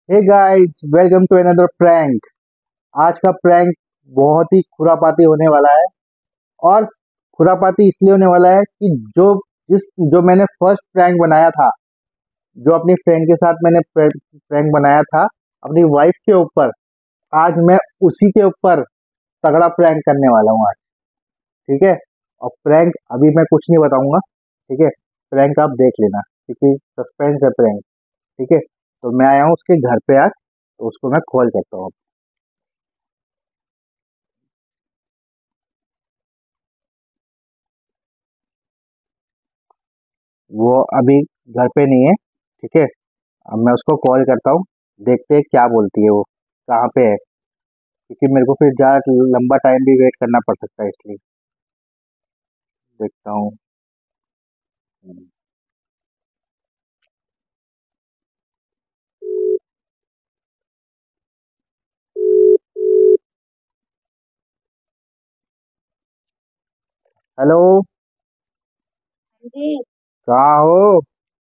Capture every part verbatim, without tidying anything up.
Hey guys, welcome to another prank. आज का prank बहुत ही खुरापाती होने वाला है। और खुरापाती इसलिए होने वाला है कि जो जिस जो मैंने फर्स्ट प्रैंक बनाया था, जो अपनी फ्रेंड के साथ मैंने प्रैंक बनाया था अपनी वाइफ के ऊपर, आज मैं उसी के ऊपर तगड़ा प्रैंक करने वाला हूँ आज। ठीक है। और प्रैंक अभी मैं कुछ नहीं बताऊंगा। ठीक है। प्रैंक आप देख लेना क्योंकि सस्पेंस है प्रैंक। ठीक है। तो मैं आया हूँ उसके घर पे आज, तो उसको मैं कॉल करता हूँ। वो अभी घर पे नहीं है। ठीक है। अब मैं उसको कॉल करता हूँ, देखते हैं क्या बोलती है वो, कहाँ पे है, क्योंकि मेरे को फिर ज़्यादा लंबा टाइम भी वेट करना पड़ सकता है, इसलिए देखता हूँ। हेलो। जी। कहाँ हो?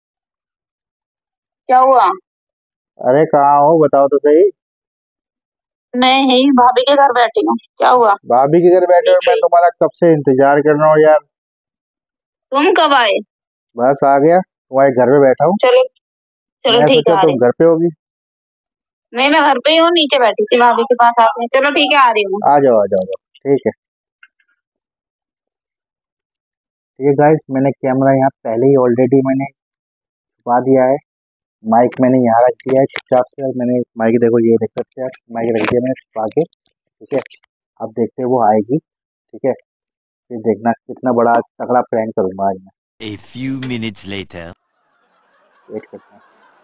क्या हुआ? अरे कहाँ हो, बताओ तो सही। मैं यही भाभी के घर बैठी हूँ। क्या हुआ? भाभी के घर बैठे हो? मैं तुम्हारा कब से इंतजार कर रहा हूँ यार। तुम कब आए? बस आ गया, तुम्हारे घर पे बैठा हूँ। चलो। चलो मैं ठीक है, सोचा आ रही तुम हूँ। घर पे होगी। नहीं, मैं घर पे ही हूँ, नीचे बैठी थी भाभी के पास आके। चलो ठीक है, आ रही हूँ। आ जाओ आ जाओ आ जाओ। ठीक है। ठीक है गाइस, मैंने कैमरा यहाँ पहले ही ऑलरेडी मैंने छुपा दिया है। माइक मैंने यहाँ रख दिया है चुपचाप से। और मैंने माइक, देखो ये देख सकते हैं आप, माइक रख दिया मैंने छुपा के। ठीक है। अब देखते हैं वो आएगी। ठीक है। फिर देखना कितना बड़ा तगड़ा प्रैंक करूंगा आज मैं। A few minutes later. Wait करते हैं।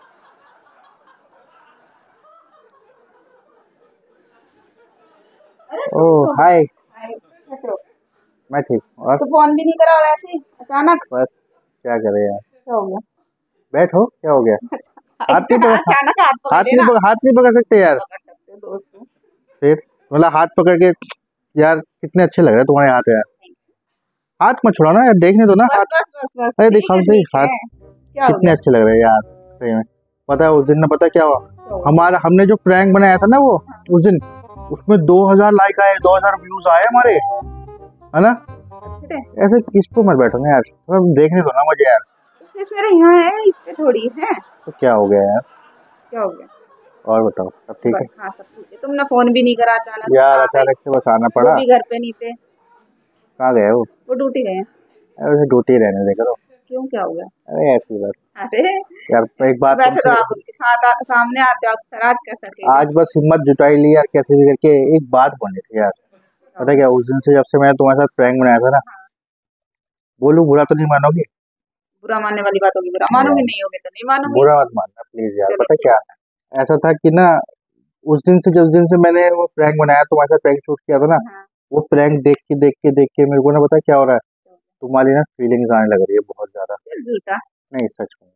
अरे ओ तुम तो हाय। हाय, कैसे हो? मैं ठीक हूँ। और तो फोन भी नहीं करा वैसे ही अचानक। बस, क्या करे यार। क्या हो गया? बैठो, क्या हो गया? हाथ नहीं इतना पकड़ हा, अचानक हाथ पकड़ हाथ नहीं लेना। पकड़ हाथ नहीं पकड़ सकते यार। पकड़ सकते हो दोस्त को। फिर मतलब हाथ पकड़ के, यार कितने अच्छे लग रहे हैं तुम्हारे हाथ यार। हाथ मत छुड़ाओ ना यार, देखने दो ना बस हाथ। बस बस बस, अरे ठीक दिखाओ है सही ठीक हाथ। है। क्या हो कितने गया? अच्छे लग रहे हैं यार सही में। पता है उस दिन ना, पता है क्या हुआ? क्या हो गया? हमारा हमने जो प्रैंक बनाया था ना वो, उस दिन उसमें दो हजार लाइक आए, दो हजार व्यूज आए हमारे, है ना। अच्छे थे। ऐसे किस पे मत बैठो ना यार, थोड़ा देखने दो ना मुझे यार। इसमें मेरा यहाँ है, इस पे थोड़ी है। तो क्या हो गया यार? क्या हो गया? और बताओ, सब ठीक बस है? हाँ, सब ठीक है। तुमने फोन भी नहीं करा, अचानक से यार आ गई। अचानक से बस आना वो पड़ा। भी घर पे नहीं थे। कहाँ गए वो? वो ड्यूटी गए हैं। अरे वैसे ड्यूटी रहने दे करो। क्यों, क्या हो गया? अरे ऐसी बस। अरे यार एक बात वैसे तो तुमसे, आप उनके साथ आ, सामने आते हो अक्सर, आज कैसा अकेले? आज बस हिम्मत जुटाई ली यार, कैसे भी करके एक बात बोलनी थी यार। क्या हो पता है गया? क्या, उस दिन से जब से मैंने तुम्हारे साथ प्रैंक बनाया था ना, हाँ। बोलू बुरा तो नहीं मानोगी? बुरा मानने वाली बात होगी? बुरा नहीं मानोगे, यार, नहीं होगे तो नहीं मानोगी। बुरा मत मानना प्लीज यार। चलो पता है ठीक क्या, है। ऐसा था कि ना, उस दिन से, जिस दिन से मैंने वो प्रैंक बनाया, तुम्हारे साथ प्रैंक शूट किया था ना, हाँ। वो प्रैंक देख के देख के देख के मेरे को ना, पता है क्या हो रहा है, तुम्हारी ना फीलिंग्स आने लग रही है बहुत ज्यादा। फिर झूठा। नहीं, सच में।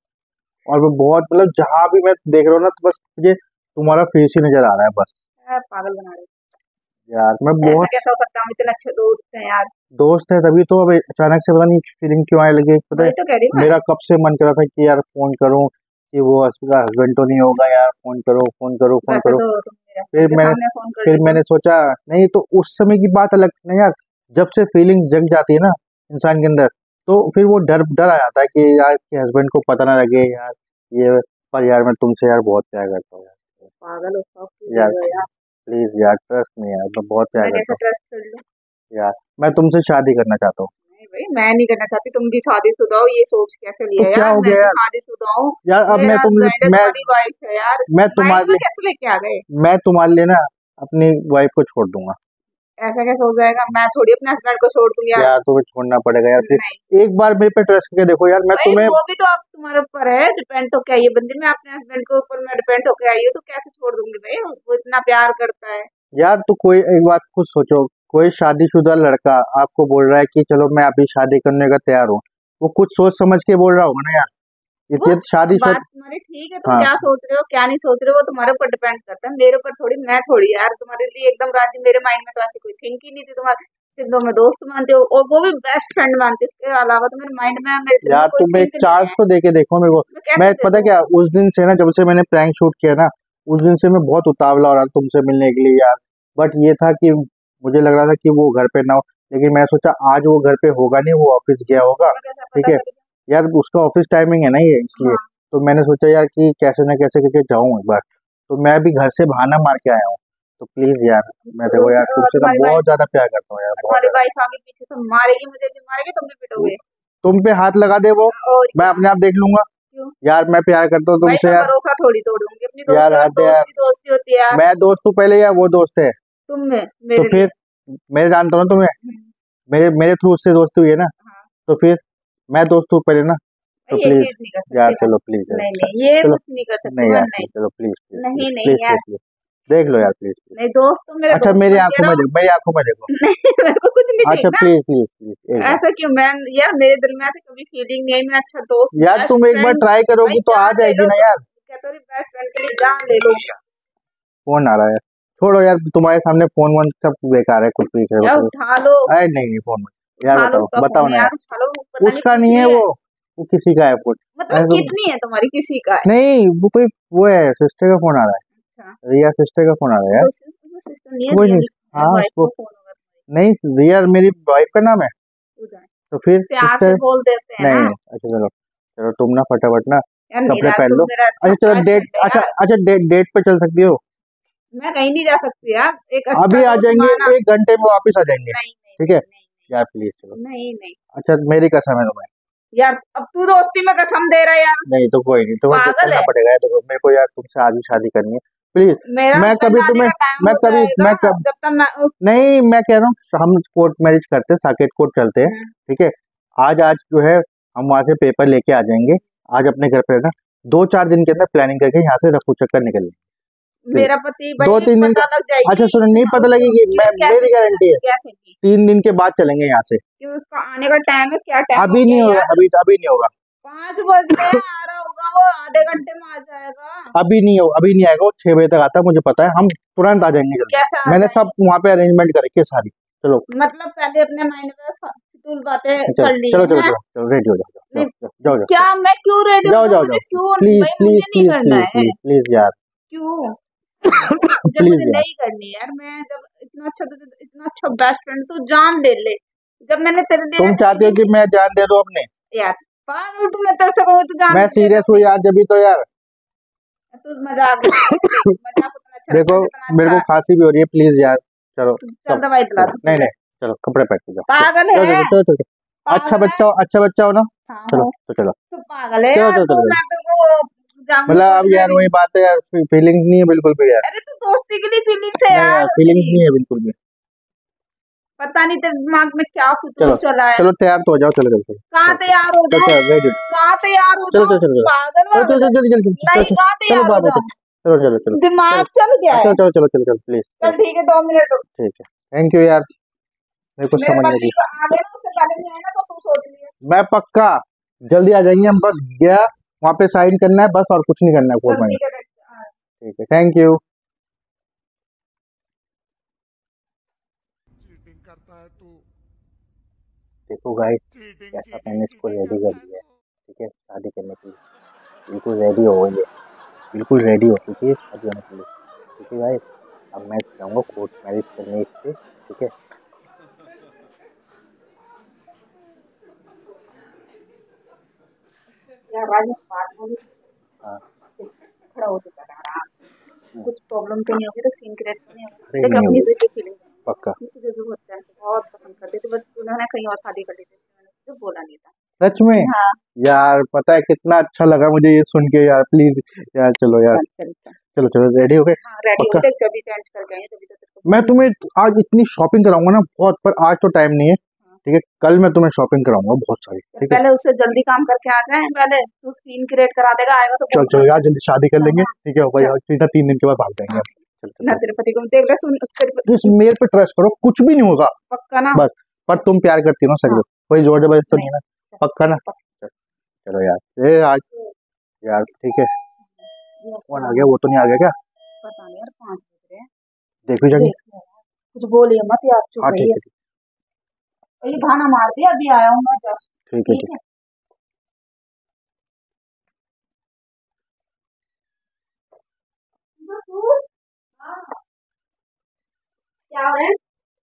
और वो बहुत, मतलब जहां भी मैं देख रहा हूँ ना, तो बस मुझे तुम्हारा फेस ही नजर आ रहा है बस। यार पागल बना रहे यार मैं हो। ऐसा बहुत, कैसा हो सकता है? हम इतने अच्छे दोस्त हैं यार। दोस्त है तभी तो। अब अचानक से पता नहीं फीलिंग क्यों आने लगी, पता है। वही तो कह रही हूँ मैं। मेरा कब से मन कर रहा था कि यार फोन करूं, कि वो उसका हस्बैंड तो नहीं होगा यार, फोन करो फोन करो फोन वैसे करो। तो तुम मेरे हस्बैंड फिर के मैंने सामने फोन कर फिर ली तो। मैंने सोचा, नहीं तो उस समय की बात अलग थी ना यार। जब से फीलिंग्स जग जाती है ना इंसान के अंदर, तो फिर वो डर डर आ जाता है कि यार कि हस्बैंड को पता ना लगे यार ये। पर यार मैं तुमसे यार बहुत प्यार करता हूँ यार। पागल हो, सब क्यों बोल यार रहे हो यार? प्लीज यार, ट्रस्ट में यार, मैं बहुत प्यार मैं करता कैसे हूँ ट्रस्ट कर लूँ? यार। मैं तुमसे शादी करना चाहता हूँ। नहीं भाई, मैं नहीं करना चाहती। तुम भी शादीशुदा हो, ये सोच कैसे तो लिया क्या यार? हो मैं गया भी यार? शादीशुदा हूँ। यार अब मैं मेरा तुम हस्बैंड है, मैं तुम्हारी वाइफ है यार। मैं तुम्हारे माइंड में लिए कैसे लेके आ गए? मैं तुम्हारे लिए ना अपनी वाइफ को छोड़ दूंगा। ऐसा कैसे हो जाएगा? मैं थोड़ी अपने हस्बैंड को छोड़ दूंगी यार। यार तुम्हें छोड़ना पड़ेगा यार नहीं फिर। एक बार मेरे पे ट्रस्ट करके देखो यार, मैं भाई, तुम्हें। वो भी तो आप तुम्हारे ऊपर है, डिपेंड होके आई है बंदी। मैं अपने हस्बैंड के ऊपर मैं डिपेंड होके आई हूँ, तो कैसे छोड़ दूंगी भाई? वो इतना प्यार करता है। यार तो कोई एक बात खुद सोचो, कोई शादीशुदा लड़का आपको बोल रहा है कि चलो मैं अभी शादी करने का तैयार हूँ, वो कुछ सोच समझ के बोल रहा होगा ना यार। वो इतनी शादी बात शुदा। तुम्हारी ठीक है, तुम हाँ। क्या सोच रहे हो क्या नहीं सोच रहे हो वो तुम्हारे ऊपर डिपेंड करता है, मेरे ऊपर थोड़ी। मैं थोड़ी यार तुम्हारे लिए एकदम राजी, मेरे माइंड में तो ऐसी कोई थिंक ही नहीं थी तुम्हारे। सिर्फ दो मैं दोस्त मानती हूँ और वो भी बेस्ट फ्रेंड मानती हूँ। इसके अलावा तो मेरे माइंड में मेरे दिल में यार कोई तुम एक थिंक नहीं चांस है। तो देके देखो मेरे को। मैं कैसे मैं दे पता दूँ? क्या, उस दिन से ना, जब से मैंने प्रैंक शूट किया ना, उस दिन से मैं बहुत उतावला हो रहा था तुमसे मिलने के लिए यार। बट ये था कि मुझे लग रहा था कि वो घर पे ना हो, लेकिन मैंने सोचा आज वो घर पे होगा नहीं, वो ऑफिस गया होगा। मैं कैसे ठीक पता है करेगी? यार, उसका ऑफिस टाइमिंग है ना ये, इसलिए हाँ, तो मैंने सोचा यार कि कैसे ना कैसे करके जाऊं एक बार। तो मैं भी घर से बहाना मार के आया हूँ। तो प्लीज यार, मैं देखो यार तो तुमसे ना तुम्हारी वाइफ बहुत ज्यादा प्यार करता हूँ यार, बहुत तुम्हारी ज्यादा। वाइफ आगे पीछे से मारेगी, मुझे भी मारेगी, तुम भी वो पिटोगे। तुम पे हाथ लगा दे वो, और मैं क्या? अपने आप देख लूंगा। क्यों? यार मैं प्यार करता हूँ भाई तुमसे मैं यार। भरोसा थोड़ी तोड़ूंगी, अपनी यार दोस्ती और हद है यार, दोस्ती दोस्ती होती है यार। मैं दोस्त हूँ पहले या वो दोस्त है? तुम में तो मेरे लिए। फिर मैं जानता हूँ ना तुम्हें, हम्म, मेरे मेरे थ्रू उससे दोस्ती हुई है ना। हाँ, तो फिर मैं दोस्त हूँ पहले ना। तो ये प्लीज चीज नहीं कर यार, सकती मैं। चलो प्लीज यार, नहीं च- नहीं, ये चलो। कुछ नहीं कर सकती नहीं मैं, यार नहीं। प्लीज, चलो प्लीज प्लीज प्लीज नहीं प्लीज नहीं प्लीज यार। प्लीज देख लो यार, प्लीज प्लीज। नहीं, दोस्त तुम मेरे अच्छा दोस्त मेरी बन के आंखों में रहो। देखो, मेरी आंखों में देखो। नहीं, मेरे को कुछ नहीं अच्छा देखना। प्लीज प्लीज प्लीज एक बार। ऐसा क्यों? मैं यार मेरे दिल में ऐसी कभी फीलिंग नहीं है। मैं अच्छा दोस्त, यार बेस्ट तुम एक बार फ्रेंड। ट्राई भाई करोगी तो आ जान ले जाएगी लो ना तुम, यार। कहते हो बेस्ट फ्रेंड के लिए जान ले लो। फोन आ रहा है, छोड़ो यार, तुम्हारे सामने फोन वोन सब बेकार है, कुछ भी करो यार करो। उठा लो, अरे नहीं नहीं, फोन मत यार, उठा लो बताओ उसका बताओ फोन ना यार, यार। उठा लो। वो पता नहीं उसका नहीं है किसकी है। वो वो किसी का है फोन। मतलब ऐसे तुम, कितनी है तुम्हारी, किसी का है? नहीं वो कोई, वो है सिस्टर का फोन आ रहा अच्छा, है, रिया सिस्टर का फोन आ रहा है यार। तो सिस्टम नहीं है, कोई नहीं, रियल हाँ वाइफ उसको, को फोन होगा तुम्हारी। नहीं रिया मेरी वाइफ का नाम है। उधर तो फिर प्यार से सिस्टर, बोल देते हैं नहीं ना। नहीं, अच्छा चलो चलो, तुम ना फटाफट ना यार कपड़े मेरा पहन तुम लो। मेरा अच्छा अच्छा चलो बेस्ट डेट, फ्रेंड है अच्छा यार। अच्छा डेट डेट पे चल सकती हो। मैं कहीं नहीं जा सकती यार, एक अच्छा अभी आ दोस्त जाएंगे, माना। एक घंटे में वापस आ जाएंगे। नहीं नहीं ठीक है नहीं नहीं यार, प्लीज चलो। नहीं नहीं अच्छा मेरी कसम है तुम्हें। यार, अब तू दोस्ती में कसम दे रहा है यार। नहीं तो कोई नहीं, तुम्हें तो पागल चलना है। पड़ेगा यार, देखो मेरे को यार तुमसे आज ही शादी करनी है, प्लीज। मेरा मैं हस्बैंड कभी आने तुम्हें, का टाइम मैं हो कभी जाएगा, मैं कब जब तक मैं उस- नहीं, मैं कह रहा हूँ हम कोर्ट मैरिज करते हैं, साकेत कोर्ट चलते हैं। हम्म, ठीक है, आज आज जो है हम वहां से पेपर लेके आ जाएंगे। आज अपने घर पे रहना, दो चार दिन के अंदर प्लानिंग करके यहाँ से रफू चक्कर निकल लेंगे। मेरा पति दो भाई तीन दिन पता का, लग जाएगी। अच्छा सुनो, नहीं पता उसकी लगेगी, उसकी मैं कैसे मेरी गारंटी है। कैसे की तीन दिन के बाद चलेंगे यहाँ से। कि उसका आने का टाइम है, क्या टाइम हो अभी नहीं गया होगा, यार? अभी अभी नहीं होगा, पाँच बज रहे हैं, आ रहा होगा वो, आधे घंटे में आ जाएगा। अभी नहीं होगा, अभी नहीं आएगा वो, छह बजे तक आता है मुझे पता है, हम तुरंत आ जाएंगे जल्दी। कैसे आ मैंने सब जाएंगे? वहाँ पे अरेंजमेंट कर रखी है सारी। चलो मतलब पहले अपने माइंड में फिजूल बातें चलो कर ली चलो है चलो हैं? चलो चलो, रेडी हो जाओ, जाओ नहीं, जाओ जाओ जाओ क्या मैं क्यों रेडी हो जाओ जाऊं? जाओ मुझे जाओ, क्यों? प्लीज भाई प्लीज मुझे नहीं प्लीज करना प्लीज है। प्लीज प्लीज यार, क्यों? मुझे प्लीज मुझे यार। नहीं करनी यार। मैं जब इतना अच्छा इतना अच्छा बेस्ट फ्रेंड, तू जान ले ले। जब मैंने तेरे लिए तुम चाहते हो कि मैं जान दे दूं अपने? यार पागल, तू मैं तेरे से कहूँ तू जान मैं दे सीरियस हूँ दूंगी। यार, जब भी तो यार। तू मजाक मजाक उतना अच्छा लगता देखो है जितना मेरे को अच्छा। खांसी भी हो रही है, प्लीज यार। चलो चल चलो दवाई दिला चलो, दो नहीं तुझे। नहीं, चलो कपड़े पहन के जाओ, पागल चलो है, चलो चलो चलो चलो। अच्छा पागल है। बच्चा हो, अच्छा बच्चा हो ना। हाँ चलो हो, तो चलो तू पागल है चलो यार। चलो तू चलो चलो। मैं तेरे को जाऊंगी मतलब तो अब दे यार रही। वही बात है यार, फीलिंग्स नहीं है बिल्कुल भी यार। अरे तू दोस्ती के लिए फीलिंग्स है नहीं यार, यार फीलिंग्स मेरी। नहीं है बिल्कुल भी। पता नहीं तेरे दिमाग में क्या चलो फुतूल चला है। चलो, तैयार तो हो जाओ, चलो चलो चलो कहाँ चलो तैयार हो चलो जाऊं? चलो, रेडी कहाँ तैयार हो चलो जाऊं? चलो चलो पागल चलो वागल चलो है? जल्दी जल्दी चलो नहीं, कहाँ चलो तैयार हो बाबा, जाऊं? चलो चलो चलो दिमाग चलो चल गया है। चलो चलो चलो चलो चलो प्लीज चल चलो। ठीक है, दो मिनट रुक। ठीक है, थैंक यू यार, मेरे को मेरे समझ पति लगी। को आगे ना, उससे पहले नहीं है ना, तो तू सोच लिया। मैं पक्का जल्दी आ जाएंगे हम, बस गया वहाँ पे साइन करना है बस, और कुछ नहीं करना है कोर्ट चल में। ठीक है, हाँ। ठीक है, थैंक यू। चीटिंग करता है तू, देखो गाइस, चीटिंग कैसा चीटिंग मैंने इसको चीटिंग रेडी कर करता है दिया है। तू। ठीक है, शादी करने के लिए बिल्कुल रेडी हो गई है, बिल्कुल रेडी हो चुकी है शादी होने के लिए। ठीक है गाइस, अब मैं जाऊँगा कोर्ट मैरिज करने इससे। ठीक है, यार राज, एक बात बोलूं? हाँ। खड़ा हो चुका है आराम से। हम्म, कुछ प्रॉब्लम तो नहीं होगी? तो सीन क्रिएट तो नहीं अरे होगा? देख नहीं अपनी होगी, तुझे फीलिंग पक्का। तुझे जो होता है बहुत पसंद करती थी, बस उन्होंने कहीं और शादी कर ली थी, मैंने तुझे बोला नहीं था। सच में हाँ, यार, पता है कितना अच्छा लगा मुझे ये सुन के यार, प्लीज यार चलो यार, चल चल चल। चलो चलो रेडी हो गए, हाँ रेडी हो पक्का। गई, जब भी चेंज करके आई तभी तो तेरे को मैं बोली। तुम्हें आज इतनी शॉपिंग कराऊंगा ना बहुत, पर आज तो टाइम नहीं है। हाँ, ठीक है, कल मैं तुम्हें शॉपिंग कराऊंगा बहुत सारी। तो ठीक है, पहले उससे जल्दी काम करके आ जाए। पहले तू सीन क्रिएट करा देगा, आएगा तो चल बोलना। चलो यार, जल्दी शादी कर लेंगे। हाँ, ठीक है भाई, चल। और सीधा तीन दिन के बाद भाग जाएंगे हाँ, हम। चल चल ना चल, तेरे पति को देख ले, सुन तेरे पति प्लीज मेरे पे ट्रस्ट करो, कुछ भी नहीं होगा पक्का ना। बस। पर तुम प्यार करती हो ना सच हाँ, में, कोई जोर जबरदस्त तो नहीं, नहीं है ना? चल, पक्का ना? पक्का। चल, चलो यार, ए आज यार ठीक है। ये कौन आ क्या? गया, वो तो नहीं आ गया क्या? पता नहीं यार, पाँच बज रहे हैं। देखो जाके। देख ले यार, कुछ बोलिए मत यार, चुप हाँ ठीक रहिए। है, ठीक और ये गाना मार दिया, अभी आया हूँ मैं जस्ट। ठीक है ठीक ठीक है। हाँ, क्या हो रहा है?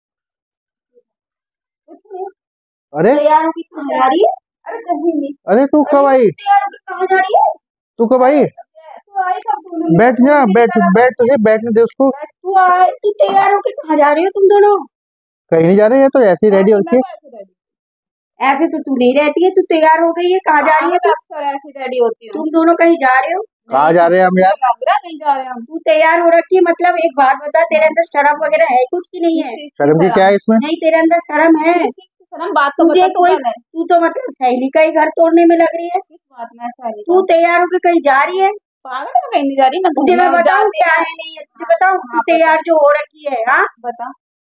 कुछ नहीं। अरे तैयार होके कहाँ जा रही है? अरे कहीं नहीं। अरे तू कब अरे आई? तू तैयार होके कहाँ जा रही है? तू कब आई? तू आई कब? तूने बैठ जा, बैठ बैठ, तुझे बैठने दे उसको। तू आई, तू तैयार होके कहाँ जा रही हो तुम दोनों? कहीं नहीं जा रहे हैं, तो ऐसे ही रेडी होके। ऐसे तो तू नहीं रहती है, तू तैयार हो गई है, कहाँ जा रही है? अक्सर ऐसी रेडी होती है। तुम दोनों कहीं जा रहे हो? कहाँ जा रहे हैं हम यार? लग रहा नहीं जा रहे हम। तू तैयार हो रखी है, मतलब एक बात बता, तेरे अंदर शर्म वगैरह है कुछ की नहीं है? शर्म की क्या है इसमें? नहीं, तेरे अंदर शर्म है। शर्म बात तो तुझे कोई, तू तो मतलब सहेली का ही घर तोड़ने में लग रही है। किस बात में सहेली? तू तैयार होके कहीं जा रही है? पागल हो, कहीं नहीं जा रही मैं। तुझे मैं बताऊं क्या है नहीं है? तुझे बताऊं तू तैयार जो हो रखी है? हाँ बता,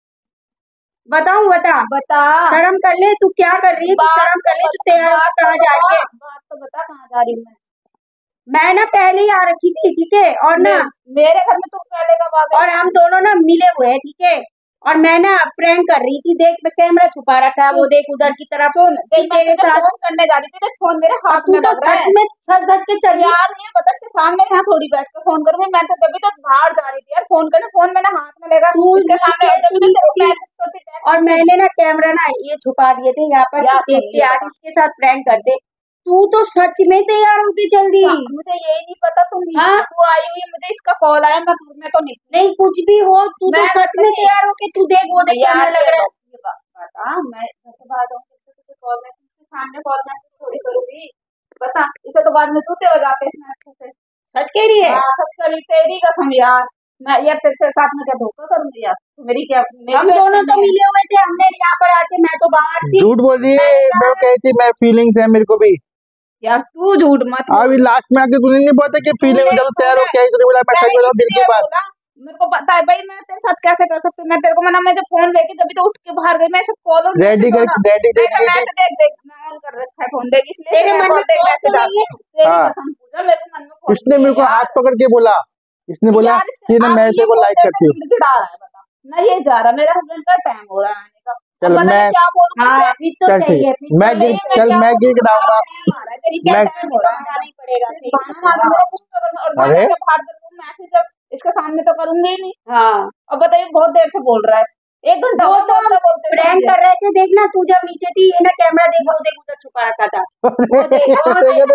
बताऊं? बता बता। शर्म कर ले, तू क्या कर रही है? तू शर्म कर ले, तू तैयार होकर कहाँ जा रही है? बात तो बता, कहाँ जा रही हूँ मैं? मैं ना पहले ही आ रखी थी, ठीक है? और ना मेरे घर में तू पहले कब आ गई? और हम दोनों ना मिले हुए हैं, ठीक है? और मैं ना प्रैंक कर रही थी, देख मैं कैमरा छुपा रखा है, वो देख उधर की तरफ। सुन, तेरे साथ फोन करने जा रही थी, फोन मेरे हाथ में लग रहा है। सच में सच धज के चल यार, ये बता इसके सामने यहाँ थोड़ी बैठ के फोन करूंगी मैं, तो तभी तो बाहर जा रही थी यार फोन करने। फोन मैंने हाथ में लेगा, तू इसके सामने। और मैंने ना कैमरा ना ये छुपा दिए थे यहाँ पर, देख के आज इसके साथ प्रैंक करते। तू तो सच में तैयार होके चल दी। मुझे यही नहीं पता तुम तू आई हुई, मुझे इसका कॉल आया, मैं मैं तो नहीं नहीं कुछ भी हो, तू तो सच में तैयार होके तू देख वो देख कैमरा लग रहा है। बता, मैं घर से बाहर जाऊंगी कॉल में सामने कॉल में थोड़ी करूंगी। बता, इसे तो बाद में तूते हो जाते हैं अच्छे से। सच कह रही है? हाँ सच कह रही, तेरी कसम यार। मैं यार तेरे साथ में क्या धोखा करूंगी यार? मेरी क्या, हम दोनों तो मिले हुए थे, हमने यहाँ पर आके, मैं तो बाहर थी। झूठ बोल रही है, मैं कही थी मैं फीलिंग्स है मेरे को भी। यार तू झूठ मत बोल। अभी लास्ट में आके तूने नहीं बोला कि फीलिंग जब तैयार हो क्या तूने बोला मैं सही बोला दिल की बात। मेरे को पता है भाई, मैं तेरे साथ कैसे कर सकती हूँ? मैं तेरे को मना, मैं जब फोन लेके तभी तो उठ के बाहर गई, मैं सब कॉल और रेडी कर रेडी देख देख देख मैं ऑन कर रखा है फोन, देख इसलिए तेरे मन में मैसेज आ गया। तेरी कसम पूजा, मेरे मन में इसने मेरे को हाथ पकड़ के बोला, इसने बोला कि ना मैं तेरे को लाइक करती हूँ। नहीं ये जा रहा, मेरे हस्बैंड का टाइम हो रहा है आने का। चल मैं क्या बोलूं? हाँ, तो चल ठीक है, मैं गिर चल मैं गिर गिराऊंगा मैं। अरे इसके सामने तो करूंगी ही नहीं। हाँ, अब बताइए, बहुत देर से बोल रहा है, एक घंटा वो तो प्रैंक कर रहे थे। देखना तू जब नीचे थी, ये ना कैमरा देखो, देख उधर छुपा रखा था। वो देख, वो देख,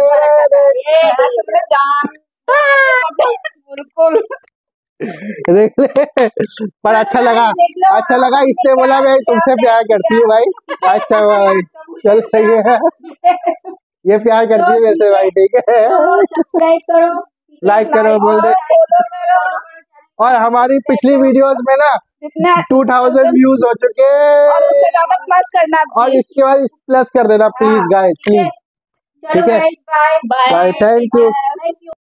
बिल्कुल देख ले। पर अच्छा लगा, अच्छा लगा, इसने बोला मैं तुमसे प्यार करती हूँ भाई। अच्छा भाई, चल सही है, ये प्यार करती है वैसे भाई, ठीक है? सब्सक्राइब करो, लाइक करो, बोल दे। और हमारी पिछली वीडियोस में ना टू थाउजेंड व्यूज हो चुके हैं, और उससे ज्यादा प्लस करना, और इसके बाद प्लस कर देना प्लीज गाइस, प्लीज। ठीक है, बाय बाय, थैंक यू।